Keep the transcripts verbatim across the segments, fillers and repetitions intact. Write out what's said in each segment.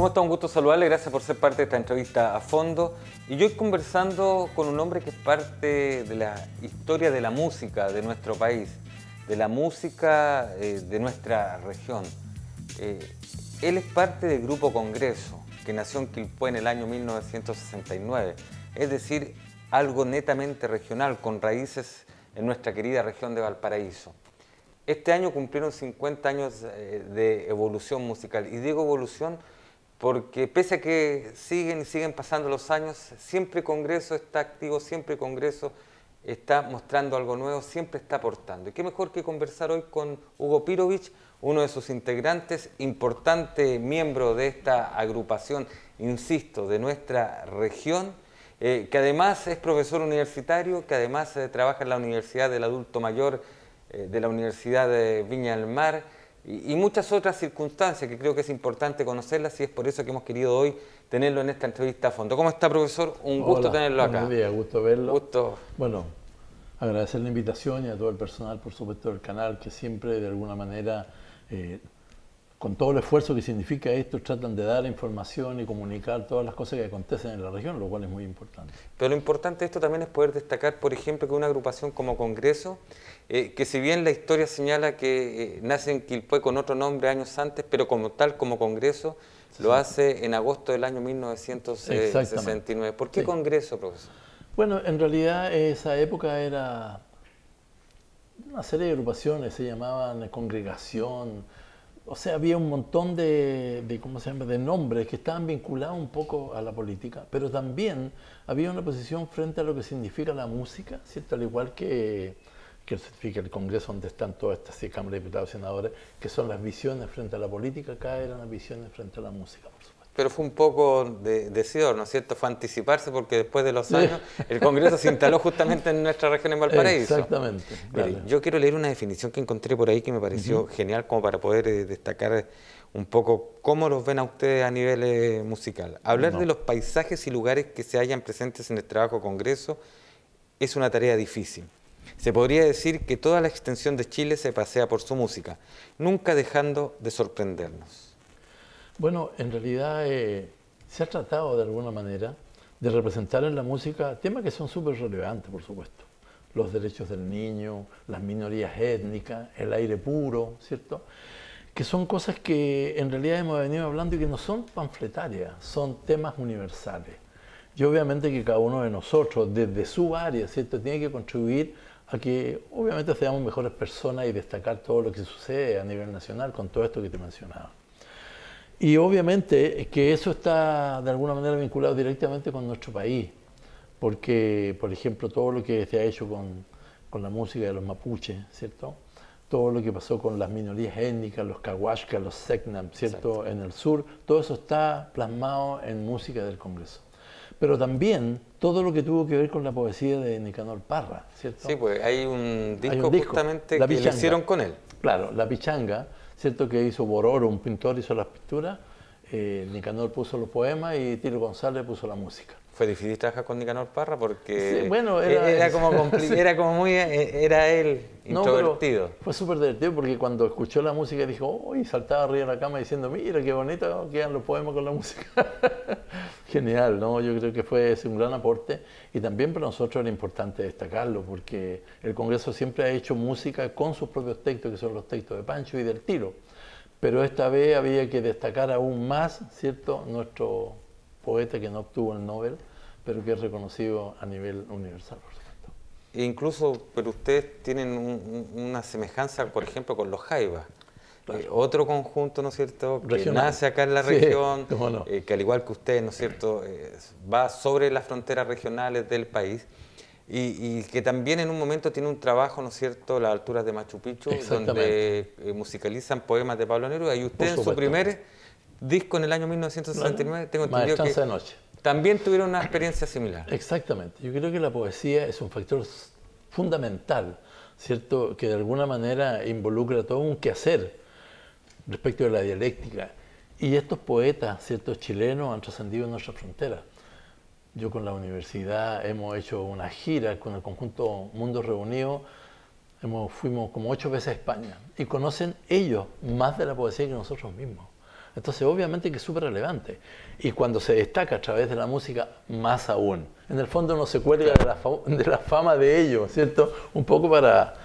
¿Cómo está? Un gusto saludarle, gracias por ser parte de esta entrevista a fondo. Y yo estoy conversando con un hombre que es parte de la historia de la música de nuestro país, de la música eh, de nuestra región. Eh, él es parte del Grupo Congreso, que nació en Quilpué en el año mil novecientos sesenta y nueve, es decir, algo netamente regional, con raíces en nuestra querida región de Valparaíso. Este año cumplieron cincuenta años de evolución musical, y digo evolución porque pese a que siguen y siguen pasando los años, siempre Congreso está activo, siempre Congreso está mostrando algo nuevo, siempre está aportando. Y qué mejor que conversar hoy con Hugo Pirovich, uno de sus integrantes, importante miembro de esta agrupación, insisto, de nuestra región, eh, que además es profesor universitario, que además eh, trabaja en la Universidad del Adulto Mayor, eh, de la Universidad de Viña del Mar, y muchas otras circunstancias que creo que es importante conocerlas, y es por eso que hemos querido hoy tenerlo en esta entrevista a fondo. ¿Cómo está, profesor? Un gusto Hola, tenerlo acá. Buenos días, gusto verlo. Gusto. Bueno, agradecer la invitación y a todo el personal, por supuesto, del canal, que siempre, de alguna manera, eh, con todo el esfuerzo que significa esto, tratan de dar información y comunicar todas las cosas que acontecen en la región, lo cual es muy importante. Pero lo importante de esto también es poder destacar, por ejemplo, que una agrupación como Congreso, eh, que si bien la historia señala que eh, nace en Quilpué con otro nombre años antes, pero como tal, como Congreso, sí, lo hace en agosto del año mil novecientos sesenta y nueve. ¿Por qué sí. Congreso, profesor? Bueno, en realidad esa época era una serie de agrupaciones, se llamaban Congregación. O sea, había un montón de, de, ¿cómo se llama?, de nombres que estaban vinculados un poco a la política, pero también había una posición frente a lo que significa la música, ¿cierto? Al igual que, que significa el Congreso, donde están todas estas sí, cámaras de diputados y senadores, que son las visiones frente a la política, acá eran las visiones frente a la música, por supuesto. Pero fue un poco de, decidor, ¿no es cierto? Fue anticiparse, porque después de los años el Congreso se instaló justamente en nuestra región, en Valparaíso. Exactamente. Mire, yo quiero leer una definición que encontré por ahí que me pareció uh-huh. genial, como para poder eh, destacar un poco cómo los ven a ustedes a nivel eh, musical. Hablar no. de los paisajes y lugares que se hallan presentes en el trabajo Congreso es una tarea difícil. Se podría decir que toda la extensión de Chile se pasea por su música, nunca dejando de sorprendernos. Bueno, en realidad eh, se ha tratado de alguna manera de representar en la música temas que son súper relevantes, por supuesto. Los derechos del niño, las minorías étnicas, el aire puro, ¿cierto? Que son cosas que en realidad hemos venido hablando y que no son panfletarias, son temas universales. Y obviamente que cada uno de nosotros, desde su área, ¿cierto?, tiene que contribuir a que obviamente seamos mejores personas y destacar todo lo que sucede a nivel nacional con todo esto que te mencionaba. Y obviamente que eso está de alguna manera vinculado directamente con nuestro país, porque, por ejemplo, todo lo que se ha hecho con, con la música de los mapuches, ¿cierto? Todo lo que pasó con las minorías étnicas, los cahuascas, los secnam, ¿cierto? Exacto. En el sur, todo eso está plasmado en música del Congreso. Pero también todo lo que tuvo que ver con la poesía de Nicanor Parra, ¿cierto? Sí, pues hay un disco, hay un disco justamente que lo hicieron con él. Claro, La Pichanga, ¿cierto?, que hizo Bororo, un pintor hizo las pinturas, eh, Nicanor puso los poemas y Tilo González puso la música. Fue difícil trabajar con Nicanor Parra porque sí, bueno, era, era, como sí. era como muy, era él introvertido. No, fue súper divertido porque cuando escuchó la música dijo, ¡oh! Y saltaba arriba de la cama diciendo, mira qué bonito quedan los poemas con la música. Genial, ¿no? Yo creo que fue ese un gran aporte y también para nosotros era importante destacarlo porque el Congreso siempre ha hecho música con sus propios textos, que son los textos de Pancho y del Tilo. Pero esta vez había que destacar aún más, ¿cierto?, nuestro poeta que no obtuvo el Nobel, pero que es reconocido a nivel universal, por supuesto. E incluso, pero ustedes tienen un, una semejanza, por ejemplo, con los Jaivas. Claro. Eh, otro conjunto, ¿no es cierto?, que regional. Nace acá en la región, sí, no. eh, que al igual que ustedes, ¿no es cierto?, eh, va sobre las fronteras regionales del país y, y que también en un momento tiene un trabajo, ¿no es cierto?, a las alturas de Machu Picchu, donde eh, musicalizan poemas de Pablo Neruda, y ustedes en su primer disco en el año mil novecientos sesenta y nueve, tengo entendido que de noche. También tuvieron una experiencia similar. Exactamente. Yo creo que la poesía es un factor fundamental, ¿cierto?, que de alguna manera involucra todo un quehacer respecto de la dialéctica. Y estos poetas, ¿cierto?, chilenos han trascendido en nuestras fronteras. Yo con la universidad hemos hecho una gira con el conjunto Mundos Reunidos. Hemos, fuimos como ocho veces a España y conocen ellos más de la poesía que nosotros mismos. Entonces, obviamente que es súper relevante. Y cuando se destaca a través de la música, más aún. En el fondo uno se cuelga de la, de la fama de ellos, ¿cierto? Un poco para...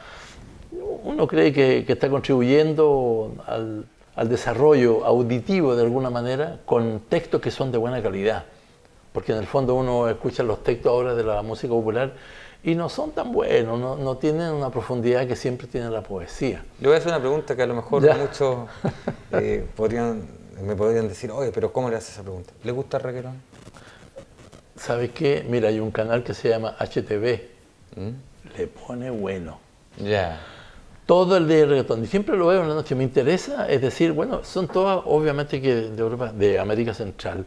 Uno cree que, que está contribuyendo al, al desarrollo auditivo de alguna manera con textos que son de buena calidad. Porque en el fondo uno escucha los textos ahora de la música popular y no son tan buenos, no, no tienen una profundidad que siempre tiene la poesía. Le voy a hacer una pregunta que a lo mejor Ya. muchos eh, podrían, me podrían decir, oye, pero ¿cómo le haces esa pregunta? ¿Le gusta el reggaetón? ¿Sabes qué? Mira, hay un canal que se llama H T V. ¿Mm? Le pone bueno. Ya. Todo el día el reggaetón. Y siempre lo veo en la noche. Me interesa, es decir, bueno, son todas obviamente que de Europa, de América Central.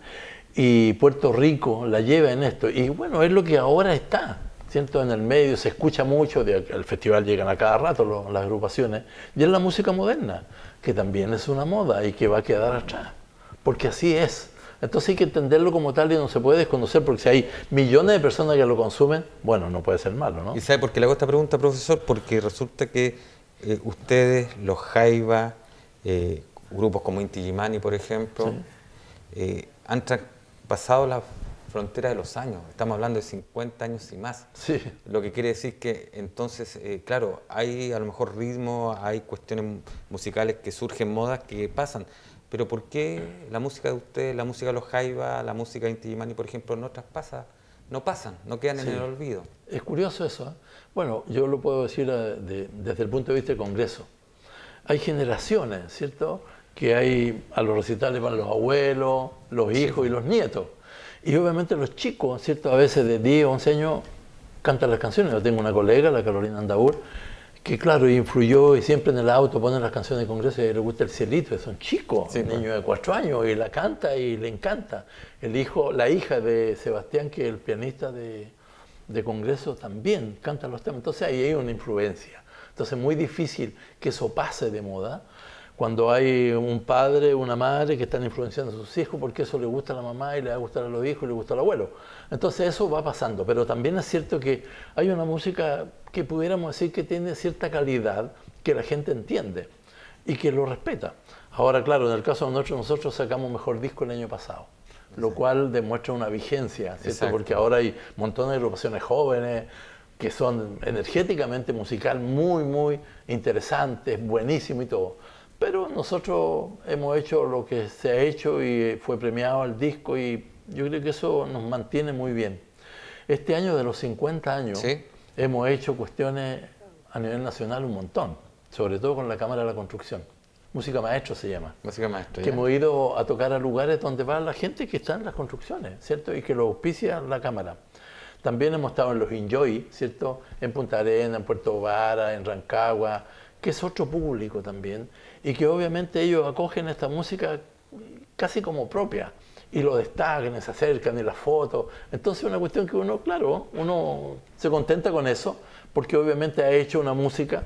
Y Puerto Rico la lleva en esto. Y bueno, es lo que ahora está, ¿cierto? En el medio se escucha mucho, de, el festival llegan a cada rato lo, las agrupaciones. Y es la música moderna, que también es una moda y que va a quedar atrás. Porque así es. Entonces hay que entenderlo como tal y no se puede desconocer, porque si hay millones de personas que lo consumen, bueno, no puede ser malo, ¿no? ¿Y sabe por qué le hago esta pregunta, profesor? Porque resulta que eh, ustedes, los Jaiba, eh, grupos como Inti Illimani, por ejemplo, Sí. eh, han traspasado la frontera de los años. Estamos hablando de cincuenta años y más. Sí. Lo que quiere decir que entonces, eh, claro, hay a lo mejor ritmo, hay cuestiones musicales que surgen, modas que pasan. Pero ¿por qué la música de ustedes, la música de los Jaiba, la música de Inti Illimani, por ejemplo, no traspasa, no pasan, no quedan Sí. en el olvido? Es curioso eso, ¿eh? Bueno, yo lo puedo decir eh, de- desde el punto de vista del Congreso. Hay generaciones, ¿cierto? Que hay, a los recitales van los abuelos, los hijos y los nietos. Y obviamente los chicos, ¿cierto? A veces de diez, once años cantan las canciones. Yo tengo una colega, la Carolina Andaur, que claro, influyó y siempre en el auto ponen las canciones de Congreso y le gusta El Cielito, son chicos, Sí, un pues. niño de cuatro años, y la canta y le encanta. El hijo, la hija de Sebastián, que es el pianista de, de Congreso, también canta los temas. Entonces ahí hay una influencia. Entonces es muy difícil que eso pase de moda cuando hay un padre, una madre que están influenciando a sus hijos porque eso le gusta a la mamá y le va a gustar a los hijos y le gusta al abuelo. Entonces eso va pasando, pero también es cierto que hay una música que pudiéramos decir que tiene cierta calidad, que la gente entiende y que lo respeta. Ahora, claro, en el caso de nosotros, nosotros sacamos mejor disco el año pasado, lo Sí. cual demuestra una vigencia, ¿cierto? Exacto. Porque ahora hay montones de agrupaciones jóvenes que son energéticamente musical muy, muy interesantes, buenísimo y todo. Pero nosotros hemos hecho lo que se ha hecho y fue premiado el disco y yo creo que eso nos mantiene muy bien. Este año de los cincuenta años Sí. hemos hecho cuestiones a nivel nacional un montón, sobre todo con la Cámara de la Construcción. Música Maestro se llama. Música maestra. Que ya. hemos ido a tocar a lugares donde va la gente que está en las construcciones, ¿cierto? Y que lo auspicia la Cámara. También hemos estado en los Enjoy, ¿cierto? En Punta Arenas, en Puerto Vara, en Rancagua, que es otro público también, y que obviamente ellos acogen esta música casi como propia, y lo destacan, y se acercan, y las fotos. Entonces es una cuestión que uno, claro, uno se contenta con eso, porque obviamente ha hecho una música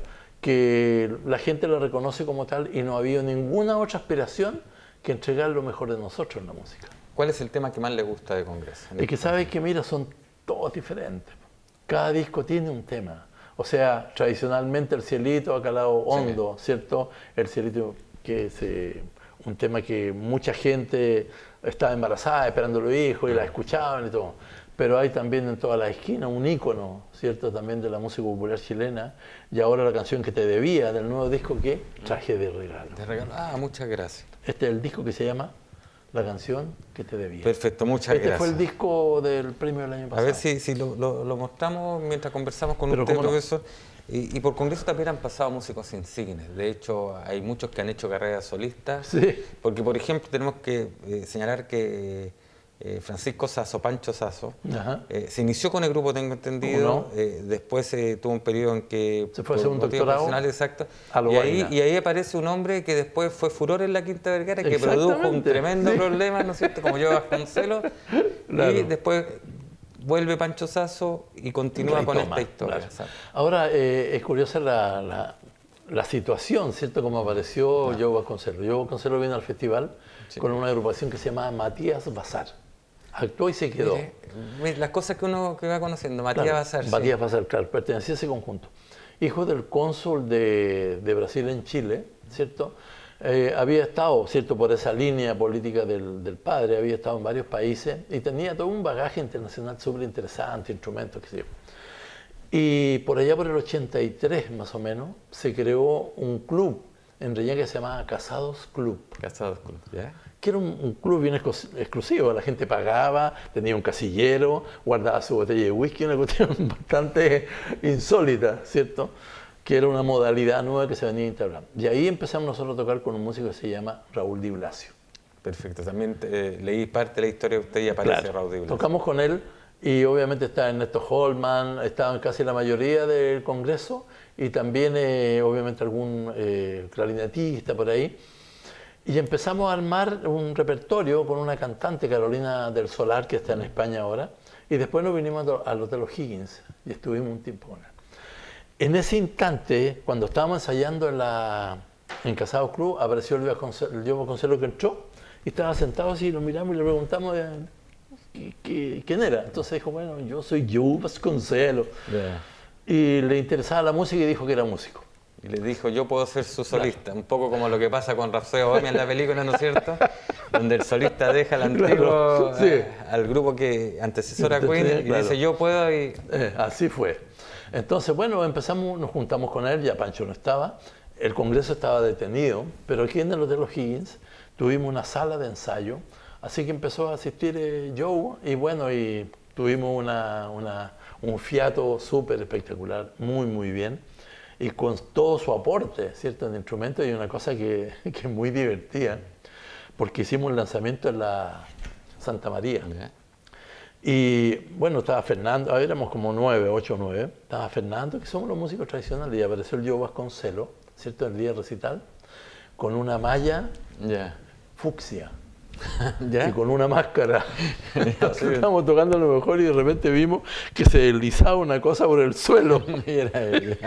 que la gente la reconoce como tal, y no ha habido ninguna otra aspiración que entregar lo mejor de nosotros en la música. ¿Cuál es el tema que más le gusta de Congreso? Es que sabes que, mira, son todos diferentes. Cada disco tiene un tema. O sea, tradicionalmente El Cielito ha calado hondo, ¿cierto? El Cielito, que es eh, un tema que mucha gente estaba embarazada esperando los hijos y la escuchaban y todo. Pero hay también en toda la esquina un ícono, ¿cierto? También de la música popular chilena. Y ahora la canción que te debía del nuevo disco, que Traje de regalo. De regalo. Ah, muchas gracias. Este es el disco que se llama La canción que te debía. Perfecto, muchas Este gracias. fue el disco del premio del año A pasado. ver si, si lo, lo- lo mostramos mientras conversamos con Pero usted, cómo no. profesor. Y, y por Congreso también han pasado músicos insignes. De hecho, hay muchos que han hecho carreras solistas. Sí. Porque, por ejemplo, tenemos que eh, señalar que eh, Francisco Sasso, Pancho Sasso, Ajá. eh, se inició con el grupo, tengo entendido. ¿Cómo no? eh, después eh, tuvo un periodo en que... Se fue a hacer por un motivos doctorado profesionales, exacto. a lo Y ahí, vaina. y ahí aparece un hombre que después fue furor en la Quinta Vergara, que produjo un Exactamente, tremendo sí. problema, ¿no es cierto? Como yo Vasconcelos. Claro. Y después vuelve Pancho Sasso y continúa con Retoma, esta historia. claro. ¿sabes? Ahora, eh, es curiosa la, la, la situación, ¿cierto? Como apareció Joe Vasconcelos. Joe Vasconcelos vino al festival Sí. con una agrupación que se llamaba Matías Bazar. Actuó y se quedó. Mire, mire, las cosas que uno que va conociendo, Matías Claro, Bazar. sí. Matías Bazar, claro, pertenecía a ese conjunto. Hijo del cónsul de, de Brasil en Chile, ¿cierto? Eh, había estado, ¿cierto?, por esa línea política del, del padre, había estado en varios países y tenía todo un bagaje internacional súper interesante, instrumentos, qué sé yo. Y por allá por el ochenta y tres más o menos se creó un club en Reñaca que se llamaba Casados Club. Casados Club, ¿ya? Que era un, un club bien exclusivo, la gente pagaba, tenía un casillero, guardaba su botella de whisky, una cuestión bastante insólita, ¿cierto?, que era una modalidad nueva que se venía instaurando. Y ahí empezamos nosotros a tocar con un músico que se llama Raúl Di Blasio. Perfecto, también eh, leí parte de la historia de usted y aparece Claro. Raúl Di Blasio. Tocamos con él y obviamente está Ernesto Holman, estaban casi la mayoría del Congreso y también eh, obviamente algún eh, clarinetista por ahí. Y empezamos a armar un repertorio con una cantante, Carolina del Solar, que está en España ahora, y después nos vinimos al Hotel O'Higgins y estuvimos un tiempo con él. En ese instante, cuando estábamos ensayando en, la, en Casados Club, apareció el Diego Vasconcelos que entró y estaba sentado así, lo miramos y le preguntamos eh, ¿qué, quién era. Entonces dijo, bueno, yo soy Diego Vasconcelos. Yeah. Y le interesaba la música y dijo que era músico. Y le dijo, yo puedo ser su solista, claro. Un poco como lo que pasa con Rhapsody Bohemia en la película, ¿no es cierto? Donde el solista deja al antiguo, claro, sí. eh, al grupo que antecesor a Queen, y claro. Dice, yo puedo y... Eh, así fue. Entonces, bueno, empezamos, nos juntamos con él, ya Pancho no estaba, el Congreso estaba detenido, pero aquí en el Hotel O'Higgins tuvimos una sala de ensayo, así que empezó a asistir eh, Joe, y bueno, y tuvimos una, una, un fiato súper espectacular, muy, muy bien, y con todo su aporte, ¿cierto?, en instrumento, y una cosa que, que es muy divertida, porque hicimos un lanzamiento en la Santa María. Yeah. Y bueno, estaba Fernando, éramos como nueve, ocho o nueve, estaba Fernando, que somos los músicos tradicionales, y apareció el Diego Vasconcelos, ¿cierto?, el día del recital, con una malla yeah. fucsia. ¿Ya? Y con una máscara. Estábamos tocando a lo mejor y de repente vimos que se deslizaba una cosa por el suelo. Y era él.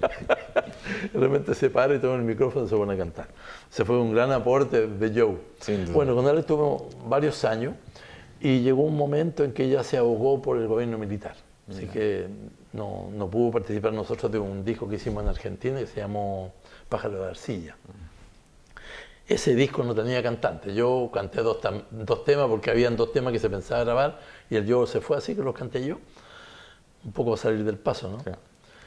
De repente se para y toma el micrófono y se pone a cantar. Se fue un gran aporte de Joe. Bueno, con él estuvo varios años y llegó un momento en que ella se abogó por el gobierno militar. Así Mira. que no, no pudo participar nosotros de un disco que hicimos en Argentina que se llamó Pájaro de Arcilla. Ese disco no tenía cantante. Yo canté dos, dos temas porque habían dos temas que se pensaba grabar y el Joe se fue, así que los canté yo. Un poco a salir del paso, ¿no? Sí.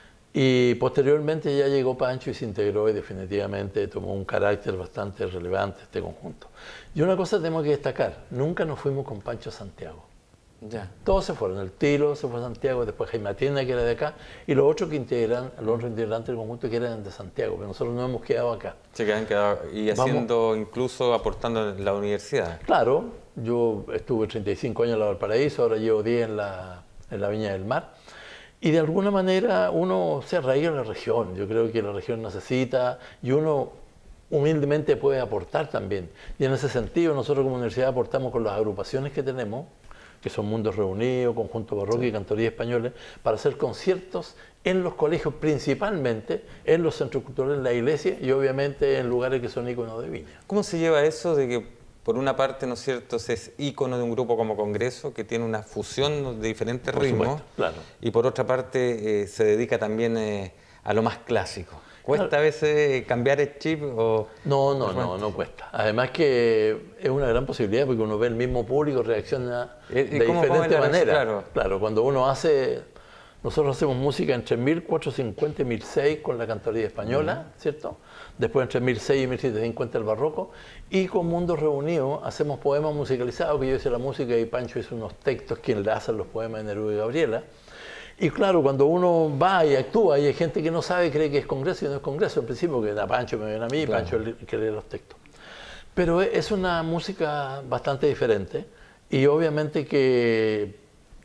Y posteriormente ya llegó Pancho y se integró y definitivamente tomó un carácter bastante relevante este conjunto. Y una cosa tenemos que destacar, nunca nos fuimos con Pancho a Santiago. Ya. Todos se fueron, el Tilo se fue a Santiago, después Jaime Atienda, que era de acá, y los otros que integran, los otros integrantes del conjunto que eran de Santiago, pero nosotros nos hemos quedado acá. Se quedan quedado y haciendo, Vamos. incluso aportando en la universidad. Claro, yo estuve treinta y cinco años en la Valparaíso, ahora llevo diez en la, en la Viña del Mar, y de alguna manera uno se arraiga en la región, yo creo que la región necesita, y uno humildemente puede aportar también. Y en ese sentido nosotros como universidad aportamos con las agrupaciones que tenemos, que son Mundos Reunidos, Conjunto Barroco sí. y Cantoría Españoles, para hacer conciertos en los colegios principalmente, en los centros culturales, en la iglesia y obviamente en lugares que son íconos de Viña. ¿Cómo se lleva eso de que por una parte, ¿no es cierto?, se es ícono de un grupo como Congreso que tiene una fusión de diferentes por ritmos supuesto, claro. y por otra parte eh, se dedica también eh, a lo más clásico? ¿Cuesta claro. a veces cambiar el chip? O no, no, no, no cuesta. Además que es una gran posibilidad porque uno ve el mismo público, reacciona de diferente manera. Claro. claro, cuando uno hace, nosotros hacemos música entre mil cuatrocientos cincuenta y mil seis con la Cantoría Española, uh-huh. ¿cierto? Después entre mil seis y mil setecientos cincuenta el Barroco. Y con Mundos Reunidos hacemos poemas musicalizados, que yo hice la música y Pancho hizo unos textos, quien le hace los poemas de Neruda y Gabriela. Y claro, cuando uno va y actúa y hay gente que no sabe, cree que es Congreso y no es Congreso, en principio que da Pancho me viene a mí, claro. Pancho que lee los textos. Pero es una música bastante diferente y obviamente que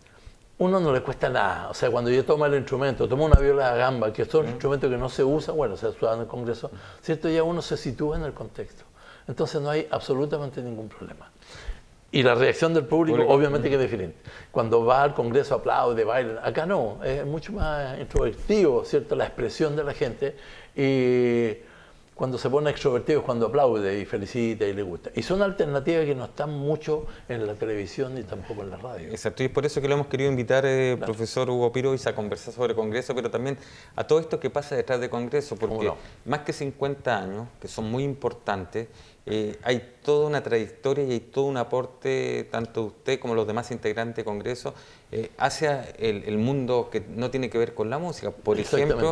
uno no le cuesta nada. O sea, cuando yo tomo el instrumento, tomo una viola de gamba, que es un instrumento que no se usa, bueno, se usa en el Congreso, ¿cierto? Ya uno se sitúa en el contexto. Entonces no hay absolutamente ningún problema. Y la reacción del público, público obviamente que es diferente. Cuando va al Congreso aplaude, baila. Acá no, es mucho más introvertido, ¿cierto? La expresión de la gente. Y cuando se pone extrovertido es cuando aplaude y felicita y le gusta. Y son alternativas que no están mucho en la televisión ni tampoco en la radio. Exacto, y es por eso que lo hemos querido invitar, eh, claro. profesor Hugo Pirois, a conversar sobre Congreso, pero también a todo esto que pasa detrás de Congreso, porque no? más que cincuenta años, que son muy importantes, eh, hay toda una trayectoria y hay todo un aporte, tanto usted como los demás integrantes de Congreso, eh, hacia el, el mundo que no tiene que ver con la música. Por ejemplo,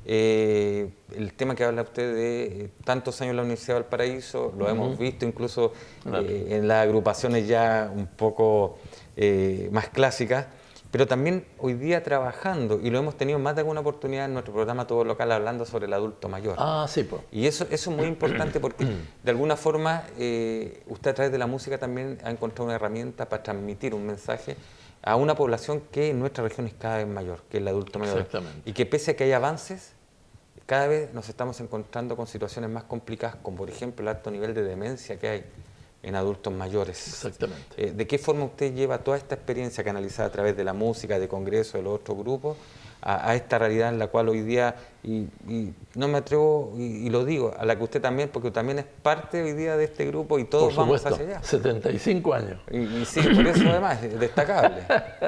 eh, el tema que habla usted de eh, tantos años en la Universidad de Valparaíso, lo uh-huh. hemos visto incluso claro. eh, en las agrupaciones ya un poco eh, más clásicas, pero también hoy día trabajando, y lo hemos tenido más de alguna oportunidad en nuestro programa Todo Local, hablando sobre el adulto mayor. Ah, sí, pues. Y eso, eso es muy importante porque de alguna forma eh, usted a través de la música también ha encontrado una herramienta para transmitir un mensaje a una población que en nuestra región es cada vez mayor, que es el adulto mayor. Exactamente. Y que pese a que hay avances, cada vez nos estamos encontrando con situaciones más complicadas, como por ejemplo el alto nivel de demencia que hay en adultos mayores. Exactamente. Eh, ¿De qué forma usted lleva toda esta experiencia canalizada a través de la música, de Congreso, de los otros grupos, a, a esta realidad en la cual hoy día, y, y no me atrevo, y, y lo digo, a la que usted también, porque también es parte hoy día de este grupo y todos por supuesto, vamos hacia allá? setenta y cinco años. Y, y sí, por eso además es destacable.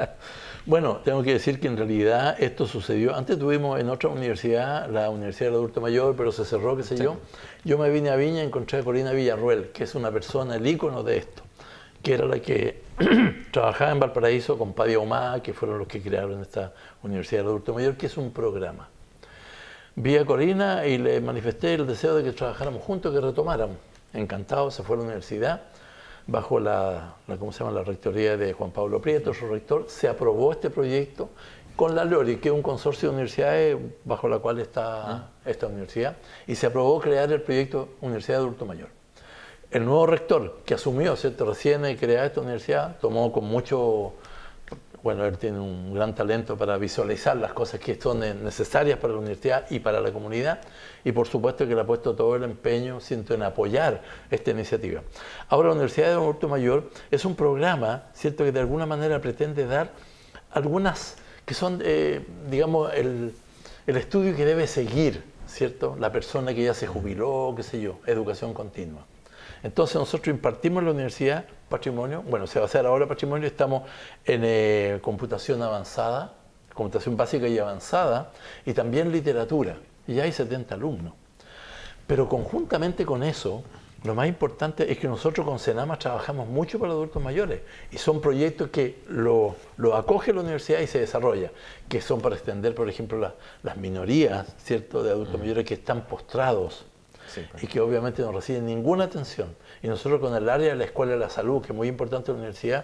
Bueno, tengo que decir que en realidad esto sucedió, antes tuvimos en otra universidad, la Universidad del Adulto Mayor, pero se cerró, qué sé sí. yo. Yo me vine a Viña y encontré a Corina Villarruel, que es una persona, el ícono de esto, que era la que trabajaba en Valparaíso con Paddy Ahumada, que fueron los que crearon esta Universidad del Adulto Mayor, que es un programa. Vi a Corina y le manifesté el deseo de que trabajáramos juntos, que retomáramos. Encantado, se fue a la universidad. Bajo la, la, ¿cómo se llama? la rectoría de Juan Pablo Prieto, su rector, se aprobó este proyecto con la LORI, que es un consorcio de universidades bajo la cual está ah. esta universidad, y se aprobó crear el proyecto Universidad de Adulto Mayor. El nuevo rector, que asumió, ¿cierto? recién crear esta universidad, tomó con mucho... Bueno, él tiene un gran talento para visualizar las cosas que son necesarias para la universidad y para la comunidad, y por supuesto que le ha puesto todo el empeño, siento, en apoyar esta iniciativa. Ahora, la Universidad de Adulto Mayor es un programa, cierto, que de alguna manera pretende dar algunas, que son, eh, digamos, el, el estudio que debe seguir, cierto, la persona que ya se jubiló, qué sé yo, educación continua. Entonces nosotros impartimos en la universidad patrimonio, bueno, se va a hacer ahora patrimonio, estamos en eh, computación avanzada, computación básica y avanzada, y también literatura, y ya hay setenta alumnos. Pero conjuntamente con eso, lo más importante es que nosotros con Senama trabajamos mucho para adultos mayores, y son proyectos que lo, lo acoge la universidad y se desarrolla, que son para extender, por ejemplo, la, las minorías, ¿cierto?, de adultos mm. mayores que están postrados, sí, pues. y que obviamente no reciben ninguna atención. Y nosotros con el área de la Escuela de la Salud, que es muy importante en la universidad,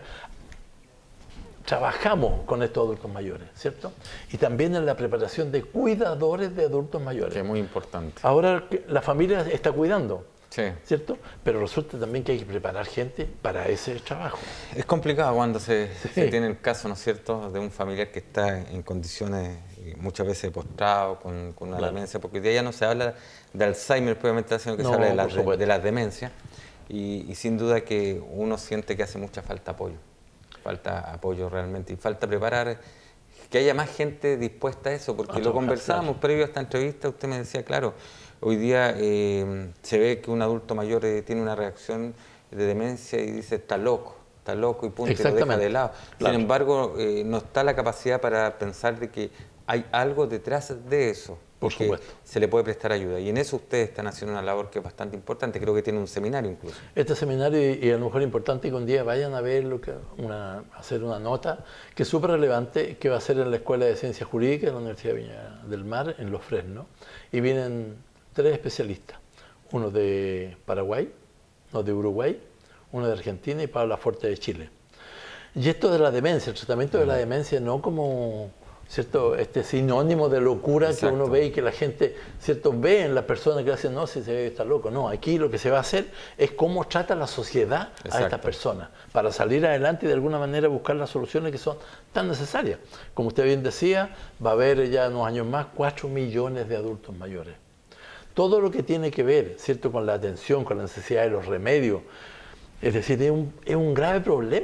trabajamos con estos adultos mayores, ¿cierto? Y también en la preparación de cuidadores de adultos mayores. Que es muy importante. Ahora la familia está cuidando, sí. ¿cierto? Pero resulta también que hay que preparar gente para ese trabajo. Es complicado cuando se, sí. se tiene el caso, ¿no es cierto?, de un familiar que está en condiciones muchas veces postrado, con, con una claro. demencia, porque hoy día ya no se habla de Alzheimer propiamente, sino que no, se habla de las de, de la demencias. Y, y sin duda que uno siente que hace mucha falta apoyo, falta apoyo realmente, y falta preparar, que haya más gente dispuesta a eso, porque a lo conversábamos previo a esta entrevista, usted me decía, claro, hoy día eh, se ve que un adulto mayor eh, tiene una reacción de demencia y dice, está loco, está loco y punto, y lo deja de lado. Claro. Sin embargo, eh, no está la capacidad para pensar de que hay algo detrás de eso. Por supuesto. Se le puede prestar ayuda. Y en eso ustedes están haciendo una labor que es bastante importante. Creo que tienen un seminario incluso. Este seminario, y a lo mejor importante que un día vayan a ver, lo que, una, hacer una nota, que es súper relevante, que va a ser en la Escuela de Ciencias Jurídicas de la Universidad de Viña del Mar, en Los Fresnos. Y vienen tres especialistas. Uno de Paraguay, uno de Uruguay, uno de Argentina y Pablo Laforte de Chile. Y esto de la demencia, el tratamiento de la demencia no como... ¿cierto? Este sinónimo de locura Exacto. que uno ve y que la gente, ¿cierto?, ve en las personas que hacen, no, si se ve está loco. No, aquí lo que se va a hacer es cómo trata la sociedad Exacto. a estas personas para salir adelante y de alguna manera buscar las soluciones que son tan necesarias. Como usted bien decía, va a haber ya en unos años más cuatro millones de adultos mayores. Todo lo que tiene que ver, ¿cierto?, con la atención, con la necesidad de los remedios, es decir, es un, es un grave problema.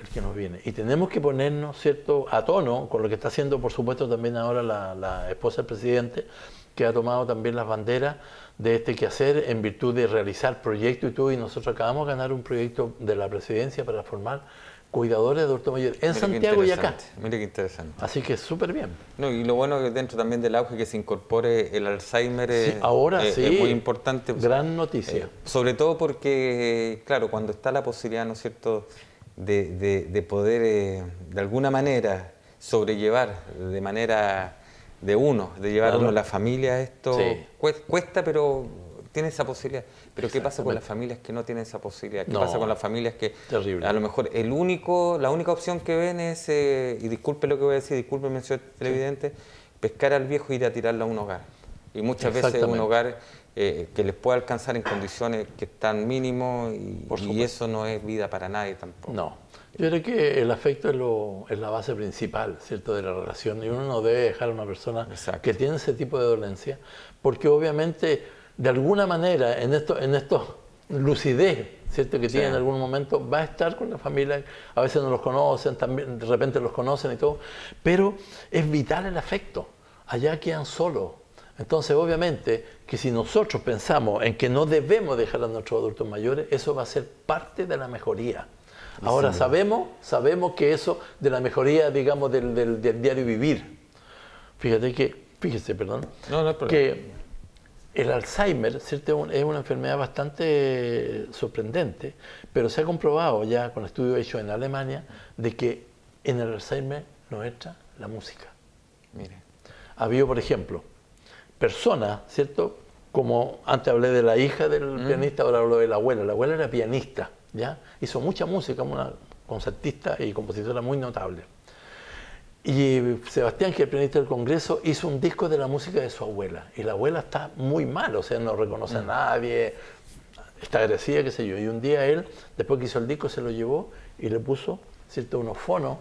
el que nos viene. Y tenemos que ponernos, ¿cierto?, a tono con lo que está haciendo, por supuesto, también ahora la, la esposa del presidente, que ha tomado también las banderas de este quehacer en virtud de realizar proyectos y todo. Y nosotros acabamos de ganar un proyecto de la presidencia para formar cuidadores de adultos mayores en Mira Santiago y acá. Mira qué interesante. Así que súper bien. No, y lo bueno es que dentro también del auge que se incorpore el Alzheimer Sí, es, ahora es- sí, es muy importante. gran noticia. Eh, sobre todo porque, claro, cuando está la posibilidad, ¿no es cierto?, de, de- de poder, eh, de alguna manera, sobrellevar de manera de uno, de llevar Claro. uno a la familia, esto Sí. cues- cuesta, pero tiene esa posibilidad. Pero ¿qué pasa con Exactamente. las familias que no tienen esa posibilidad? ¿Qué No, pasa con las familias que terrible. a lo mejor el único, la única opción que ven es, eh, y disculpe lo que voy a decir, disculpe mención televidente, pescar al viejo e ir a tirarlo a un hogar? Y muchas veces un Exactamente. hogar eh, que les pueda alcanzar en condiciones que están mínimos y, Por y supuesto. eso no es vida para nadie tampoco. No, yo creo que el afecto es, lo, es la base principal, ¿cierto?, de la relación, y uno no debe dejar a una persona Exacto. que tiene ese tipo de dolencia, porque obviamente, de alguna manera, en esto, en estos lucidez, ¿cierto?, que Sí. tiene en algún momento, va a estar con la familia. A veces no los conocen, también de repente los conocen y todo, pero es vital el afecto, allá quedan solos. Entonces, obviamente, que si nosotros pensamos en que no debemos dejar a nuestros adultos mayores, eso va a ser parte de la mejoría. Ahora, sabemos, sabemos que eso de la mejoría, digamos, del, del- del diario vivir. Fíjate que, fíjese, perdón, No, no hay problema. que el Alzheimer, ¿cierto?, es una enfermedad bastante sorprendente, pero se ha comprobado ya con estudios hechos en Alemania de que en el Alzheimer no entra la música. Mire, Ha habido, por ejemplo, personas, ¿cierto?, como antes hablé de la hija del pianista, ahora hablo de la abuela. La abuela era pianista, ¿ya? Hizo mucha música, una concertista y compositora muy notable. Y Sebastián, que es el pianista del Congreso, hizo un disco de la música de su abuela. Y la abuela está muy mal, o sea, no reconoce a nadie, está agradecida, qué sé yo. Y un día él, después que hizo el disco, se lo llevó y le puso, ¿cierto?, unos fonos.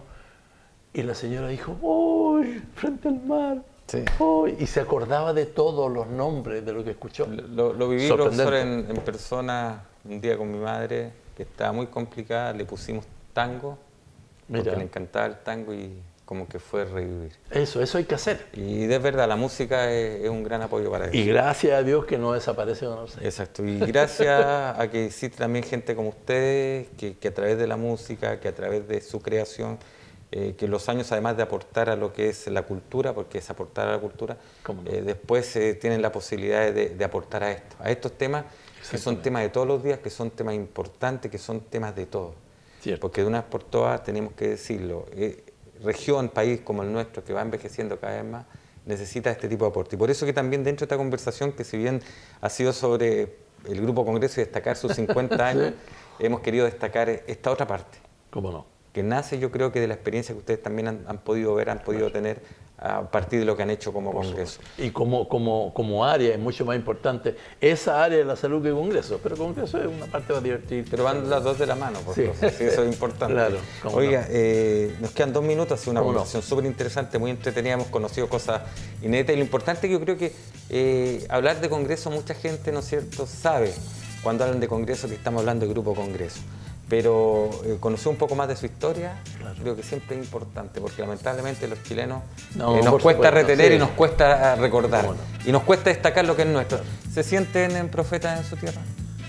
Y la señora dijo, ¡uy! Frente al mar. Sí. ¡Uy! Y se acordaba de todos los nombres de lo que escuchó. lo, lo viví, Sorprendente. profesor, en, en persona un día con mi madre, que estaba muy complicada, le pusimos tango, porque Mira. le encantaba el tango y como que fue revivir. Eso, eso hay que hacer. Y de verdad, la música es, es un gran apoyo para eso. Y gracias a Dios que no desaparece Don Alzheimer. Exacto, y gracias a que existe también gente como ustedes, que, que a través de la música, que a través de su creación, eh, que los años, además de aportar a lo que es la cultura, porque es aportar a la cultura, ¿Cómo no? eh, después eh, tienen la posibilidad de, de aportar a esto, a estos temas que son Exactamente. temas de todos los días, que son temas importantes, que son temas de todos. Cierto. Porque de una vez por todas tenemos que decirlo, eh, región, país como el nuestro, que va envejeciendo cada vez más, necesita este tipo de aporte. Y por eso que también dentro de esta conversación, que si bien ha sido sobre el Grupo Congreso y destacar sus cincuenta años, hemos querido destacar esta otra parte, ¿Cómo no? que nace, yo creo que de la experiencia que ustedes también han, han podido ver, han podido tener a partir de lo que han hecho como Por Congreso. supuesto. Y como, como, como área es mucho más importante esa área de la salud que Congreso, pero Congreso es una parte más divertida. Pero van las dos de la mano, por Sí. favor, sí, eso es importante. Claro, cómo Oiga, no. eh, nos quedan dos minutos, ha sido una Cómo no. conversación súper interesante, muy entretenida, hemos conocido cosas inéditas y lo importante que yo creo que eh, hablar de Congreso, mucha gente, ¿no es cierto?, sabe cuando hablan de Congreso que estamos hablando de Grupo Congreso. Pero eh, conocer un poco más de su historia, Claro. creo que siempre es importante, porque lamentablemente los chilenos No, eh, nos por cuesta supuesto, retener sí. y nos cuesta recordar, Cómo no. y nos cuesta destacar lo que es nuestro. ¿Se sienten en profetas en su tierra?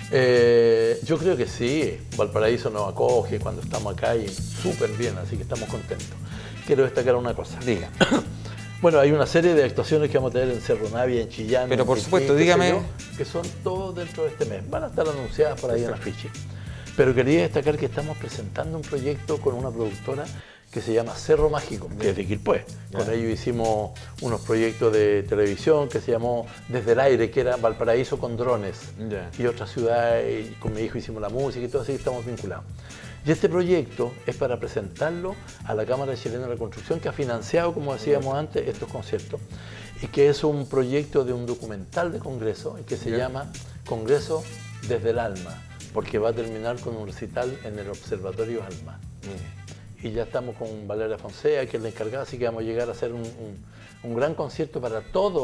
Eh, yo creo que sí, Valparaíso nos acoge cuando estamos acá y súper bien, así que estamos contentos. Quiero destacar una cosa. Diga. Bueno, hay una serie de actuaciones que vamos a tener en Cerro Navia, en Chillán, Pero en por Piquín, supuesto, qué sé dígame. yo, que son todos dentro de este mes. Van a estar anunciadas por ahí en afiche. Pero quería destacar que estamos presentando un proyecto con una productora que se llama Cerro Mágico, que es de Quilpué. Con ellos hicimos unos proyectos de televisión que se llamó Desde el Aire, que era Valparaíso con drones. Ya. Y otras ciudades, y con mi hijo hicimos la música y todo, así que estamos vinculados. Y este proyecto es para presentarlo a la Cámara Chilena de la Construcción, que ha financiado, como decíamos antes, estos conciertos, y que es un proyecto de un documental de Congreso, que se Ya. llama Congreso desde el Alma, porque va a terminar con un recital en el Observatorio Alma. Mire. Y ya estamos con Valeria Fonseca, que es la encargada, así que vamos a llegar a hacer un, un- un gran concierto para todos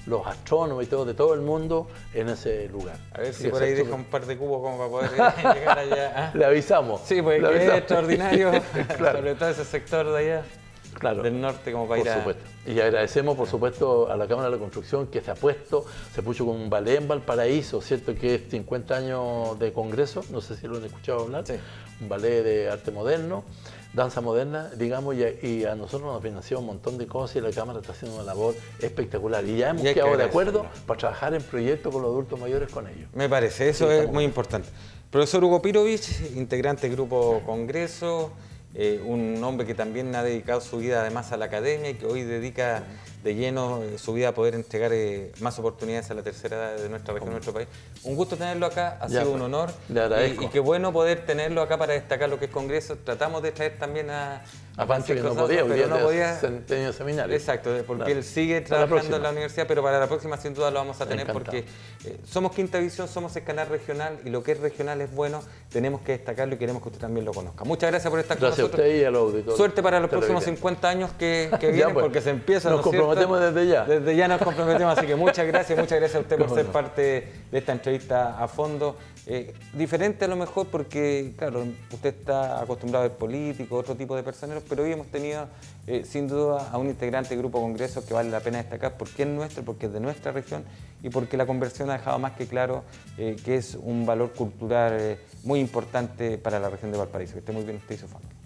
los astrónomos y todo, de todo el mundo en ese lugar. A ver Así si que por ahí eso- deja un par de cubos como para poder llegar allá. ¿Ah? Le avisamos. Sí, pues Le que es avisamos. extraordinario, Claro. sobre todo ese sector de allá, Claro. del norte, como para Por ir a... supuesto. Y agradecemos, por supuesto, a la Cámara de la Construcción que se ha puesto, se puso con un ballet en Valparaíso, ¿cierto? Que es cincuenta años de congreso, no sé si lo han escuchado hablar, Sí. un ballet de arte moderno, danza moderna, digamos, y a, y a nosotros nos financió un montón de cosas y la Cámara está haciendo una labor espectacular. Y ya hemos Y hay que quedado de acuerdo agradecerlo. para trabajar en proyectos con los adultos mayores con ellos. Me parece, eso Sí, es estamos muy bien. importante. Profesor Hugo Pirovich, integrante del Grupo Congreso, eh, un hombre que también ha dedicado su vida además a la academia y que hoy dedica de lleno eh, su vida a poder entregar eh, más oportunidades a la tercera edad de nuestra región, de nuestro país. Un gusto tenerlo acá, ha Ya, sido pues, un honor. le agradezco. Y, y qué bueno poder tenerlo acá para destacar lo que es Congreso. Tratamos de traer también a, A Pancho que no Francisco podía, Santos, hoy día pero no podía. ten- tenía seminario. Exacto, porque Claro. él sigue Para la trabajando próxima. en la universidad, pero para la próxima sin duda lo vamos a tener Encantado. porque eh, somos Quinta Visión, somos el canal regional y lo que es regional es bueno, tenemos que destacarlo y queremos que usted también lo conozca. Muchas gracias por estar Gracias a con nosotros. usted y a los auditores. Suerte para los próximos televidentes. cincuenta años que, que Ya, vienen, pues. porque se empiezan. Nos ¿no es cierto? comprometemos desde ya. Desde ya nos comprometemos, así que muchas gracias, muchas gracias a usted por Cómo ser no. parte de esta entrevista a fondo. Eh, diferente a lo mejor porque, claro, usted está acostumbrado a ver políticos, otro tipo de personeros, pero hoy hemos tenido, eh, sin duda, a un integrante del Grupo Congreso que vale la pena destacar porque es nuestro, porque es de nuestra región y porque la conversión ha dejado más que claro eh, que es un valor cultural eh, muy importante para la región de Valparaíso. Que esté muy bien usted y su familia.